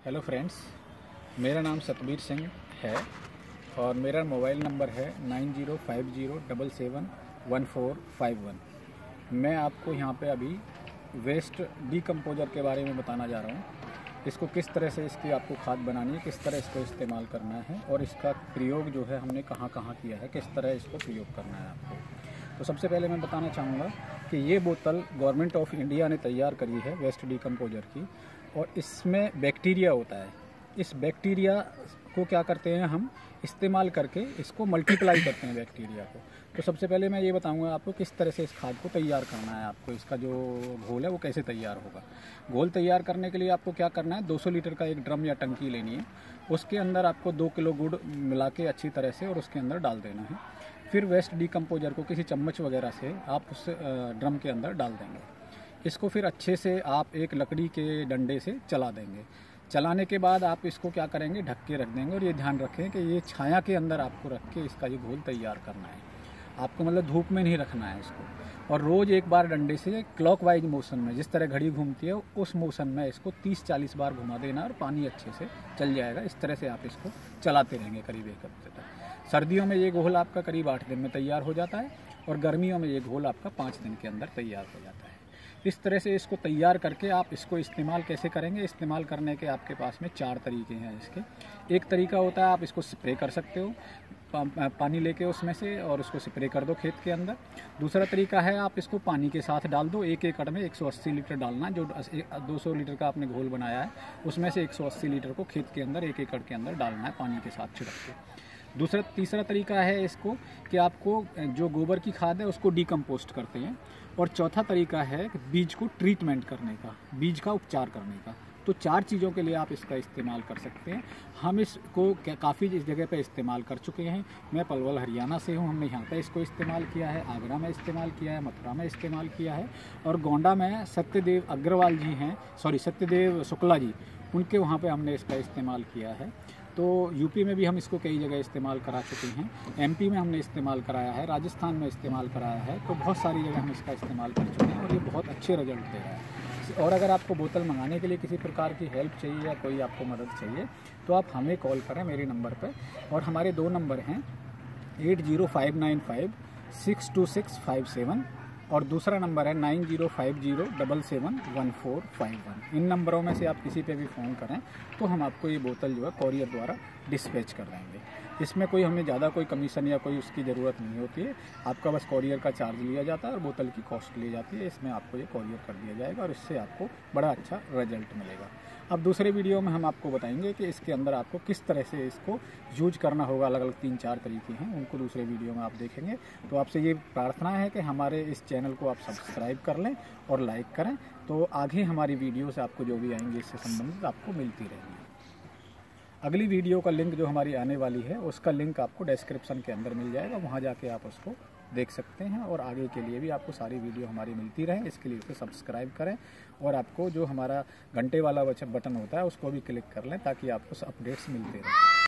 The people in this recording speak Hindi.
हेलो फ्रेंड्स, मेरा नाम सतबीर सिंह है और मेरा मोबाइल नंबर है 9050771451। मैं आपको यहाँ पे अभी वेस्ट डीकम्पोजर के बारे में बताना जा रहा हूँ। इसको किस तरह से इसकी आपको खाद बनानी है, किस तरह इसको इस्तेमाल करना है और इसका प्रयोग जो है हमने कहाँ कहाँ किया है, किस तरह इसको प्रयोग करना है आपको। तो सबसे पहले मैं बताना चाहूँगा कि ये बोतल गवर्नमेंट ऑफ इंडिया ने तैयार करी है वेस्ट डीकम्पोजर की, और इसमें बैक्टीरिया होता है। इस बैक्टीरिया को क्या करते हैं हम, इस्तेमाल करके इसको मल्टीप्लाई करते हैं बैक्टीरिया को। तो सबसे पहले मैं ये बताऊंगा आपको किस तरह से इस खाद को तैयार करना है। आपको इसका जो घोल है वो कैसे तैयार होगा। घोल तैयार करने के लिए आपको क्या करना है, 200 लीटर का एक ड्रम या टंकी लेनी है। उसके अंदर आपको 2 किलो गुड़ मिला के अच्छी तरह से और उसके अंदर डाल देना है। फिर वेस्ट डीकम्पोजर को किसी चम्मच वगैरह से आप उस ड्रम के अंदर डाल देंगे। इसको फिर अच्छे से आप एक लकड़ी के डंडे से चला देंगे। चलाने के बाद आप इसको क्या करेंगे, ढक के रख देंगे। और ये ध्यान रखें कि ये छाया के अंदर आपको रख के इसका ये घोल तैयार करना है। आपको मतलब धूप में नहीं रखना है इसको। और रोज़ एक बार डंडे से क्लॉकवाइज मोशन में, जिस तरह घड़ी घूमती है उस मोशन में इसको 30-40 बार घुमा देना और पानी अच्छे से चल जाएगा। इस तरह से आप इसको चलाते रहेंगे करीब 1 हफ्ते तक। सर्दियों में ये घोल आपका करीब 8 दिन में तैयार हो जाता है और गर्मियों में ये घोल आपका 5 दिन के अंदर तैयार हो जाता है। इस तरह से इसको तैयार करके आप इसको इस्तेमाल कैसे करेंगे। इस्तेमाल करने के आपके पास में 4 तरीके हैं इसके। एक तरीका होता है आप इसको स्प्रे कर सकते हो, पानी लेके उसमें से, और उसको स्प्रे कर दो खेत के अंदर। दूसरा तरीका है आप इसको पानी के साथ डाल दो। 1 एकड़ में 180 लीटर डालना। जो 200 लीटर का आपने घोल बनाया है उसमें से 180 लीटर को खेत के अंदर 1 एकड़ के अंदर डालना है पानी के साथ छिड़क के। तीसरा तरीका है इसको कि आपको जो गोबर की खाद है उसको डीकम्पोस्ट करते हैं। और चौथा तरीका है कि बीज को ट्रीटमेंट करने का, बीज का उपचार करने का। तो 4 चीज़ों के लिए आप इसका इस्तेमाल कर सकते हैं। हम इसको काफ़ी इस जगह पे इस्तेमाल कर चुके हैं। मैं पलवल हरियाणा से हूँ, हमने यहाँ पे इसको इस्तेमाल किया है, आगरा में इस्तेमाल किया है, मथुरा में इस्तेमाल किया है, और गोंडा में सत्यदेव अग्रवाल जी हैं, सत्यदेव शुक्ला जी, उनके वहाँ पर हमने इसका इस्तेमाल किया है। तो यूपी में भी हम इसको कई जगह इस्तेमाल करा चुके हैं, एमपी में हमने इस्तेमाल कराया है, राजस्थान में इस्तेमाल कराया है। तो बहुत सारी जगह हम इसका इस्तेमाल कर चुके हैं और ये बहुत अच्छे रिजल्ट दे रहा है। और अगर आपको बोतल मंगाने के लिए किसी प्रकार की हेल्प चाहिए या कोई आपको मदद चाहिए तो आप हमें कॉल करें मेरे नंबर पर। और हमारे 2 नंबर हैं 8059562657 और दूसरा नंबर है 9050771451। इन नंबरों में से आप किसी पे भी फ़ोन करें तो हम आपको ये बोतल जो है कॉरियर द्वारा डिस्पैच कर देंगे। इसमें कोई हमें ज़्यादा कोई कमीशन या कोई उसकी ज़रूरत नहीं होती है। आपका बस कॉरियर का चार्ज लिया जाता है और बोतल की कॉस्ट ली जाती है। इसमें आपको ये कॉरियर कर दिया जाएगा और इससे आपको बड़ा अच्छा रिजल्ट मिलेगा। अब दूसरे वीडियो में हम आपको बताएंगे कि इसके अंदर आपको किस तरह से इसको यूज करना होगा। अलग अलग 3-4 तरीके हैं, उनको दूसरे वीडियो में आप देखेंगे। तो आपसे ये प्रार्थना है कि हमारे इस चैनल को आप सब्सक्राइब कर लें और लाइक करें, तो आगे हमारी वीडियो से आपको जो भी आएंगे इससे संबंधित आपको मिलती रहेंगी। अगली वीडियो का लिंक जो हमारी आने वाली है उसका लिंक आपको डिस्क्रिप्शन के अंदर मिल जाएगा, वहाँ जाके आप उसको देख सकते हैं। और आगे के लिए भी आपको सारी वीडियो हमारी मिलती रहे, इसके लिए उसे सब्सक्राइब करें और आपको जो हमारा घंटे वाला बटन होता है उसको भी क्लिक कर लें ताकि आपको अपडेट्स मिलते रहें।